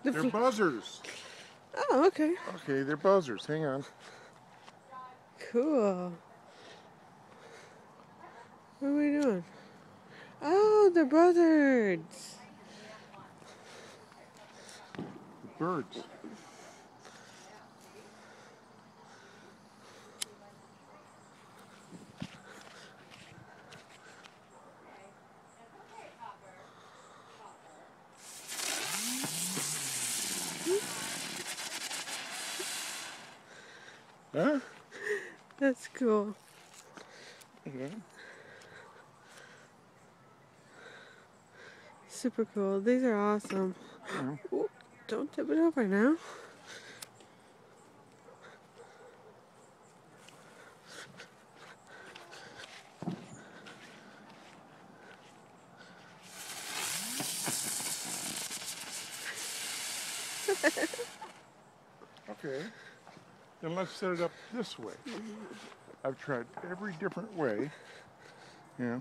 They're buzzers. Oh, okay. Okay, they're buzzers. Hang on. Cool. What are we doing? Oh, they're buzzards. Birds. Huh? That's cool. Okay. Super cool. These are awesome. Ooh, don't tip it over now. Okay. Then let's set it up this way. I've tried every different way. Yeah.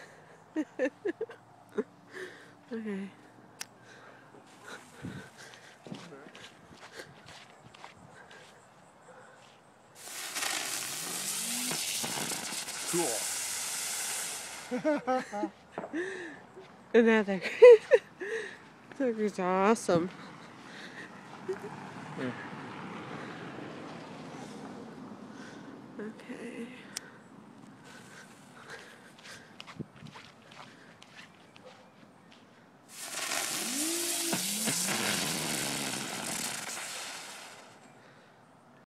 Okay. Cool. Another. Sucker's awesome. Yeah. Okay.